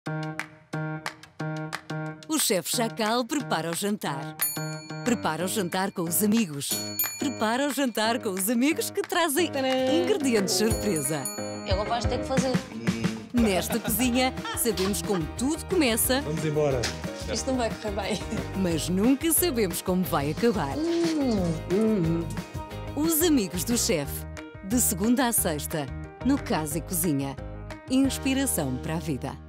O chefe Chacal prepara o jantar. Prepara o jantar com os amigos. Prepara o jantar com os amigos que trazem ingredientes surpresa. Ele vais ter que fazer. Nesta cozinha, sabemos como tudo começa. Vamos embora. Isto não vai correr bem. Mas nunca sabemos como vai acabar. Os amigos do chefe. De segunda à sexta, no Casa e Cozinha. Inspiração para a vida.